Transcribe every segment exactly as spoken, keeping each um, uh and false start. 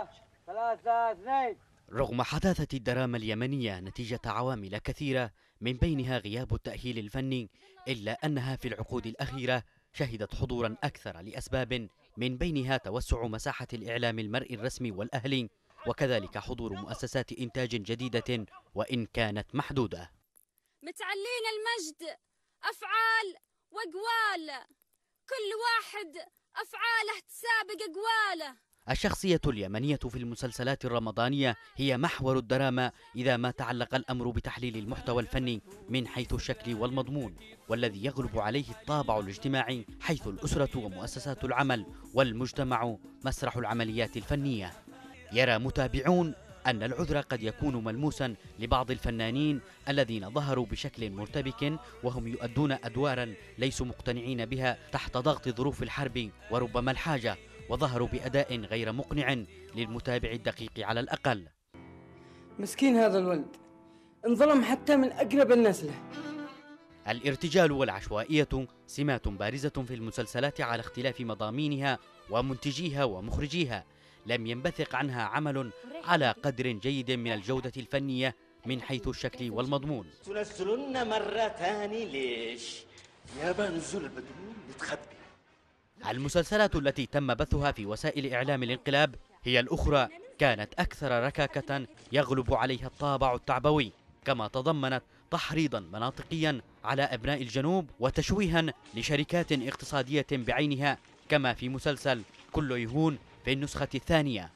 ثلاثة اثنين. رغم حداثة الدراما اليمنية نتيجة عوامل كثيرة من بينها غياب التأهيل الفني، إلا أنها في العقود الأخيرة شهدت حضورا أكثر لأسباب من بينها توسع مساحة الإعلام المرئي الرسمي والأهلي، وكذلك حضور مؤسسات إنتاج جديدة وإن كانت محدودة. متعلين المجد أفعال وأقوال، كل واحد أفعاله تسابق أقواله. الشخصية اليمنية في المسلسلات الرمضانية هي محور الدراما إذا ما تعلق الأمر بتحليل المحتوى الفني من حيث الشكل والمضمون، والذي يغلب عليه الطابع الاجتماعي، حيث الأسرة ومؤسسات العمل والمجتمع مسرح العمليات الفنية. يرى متابعون أن العذر قد يكون ملموسا لبعض الفنانين الذين ظهروا بشكل مرتبك وهم يؤدون أدوارا ليسوا مقتنعين بها تحت ضغط ظروف الحرب وربما الحاجة، وظهروا بأداء غير مقنع للمتابع الدقيق على الأقل. مسكين هذا الولد، انظلم حتى من أقرب الناس له. الارتجال والعشوائية سمات بارزة في المسلسلات على اختلاف مضامينها ومنتجيها ومخرجيها، لم ينبثق عنها عمل على قدر جيد من الجودة الفنية من حيث الشكل والمضمون. تنزلن مرة ثاني ليش؟ يا بنزل بدون نتخبي. المسلسلات التي تم بثها في وسائل إعلام الانقلاب هي الأخرى كانت أكثر ركاكة يغلب عليها الطابع التعبوي، كما تضمنت تحريضا مناطقيا على أبناء الجنوب وتشويها لشركات اقتصادية بعينها، كما في مسلسل كله يهون في النسخة الثانية.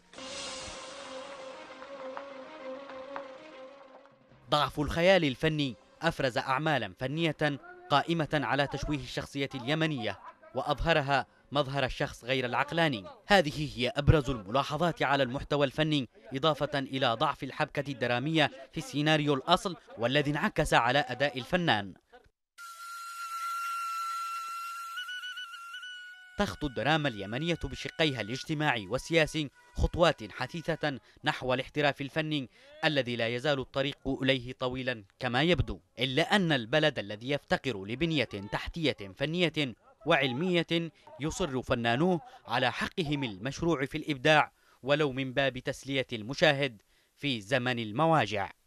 ضعف الخيال الفني أفرز أعمالا فنية قائمة على تشويه الشخصية اليمنية وأظهرها مظهر الشخص غير العقلاني. هذه هي أبرز الملاحظات على المحتوى الفني، إضافة إلى ضعف الحبكة الدرامية في السيناريو الأصل والذي انعكس على أداء الفنان. تخطو الدراما اليمنية بشقيها الاجتماعي والسياسي خطوات حثيثة نحو الاحتراف الفني الذي لا يزال الطريق إليه طويلا كما يبدو، إلا أن البلد الذي يفتقر لبنية تحتية فنية وعلمية يصر فنانوه على حقهم المشروع في الإبداع ولو من باب تسلية المشاهد في زمن المواجع.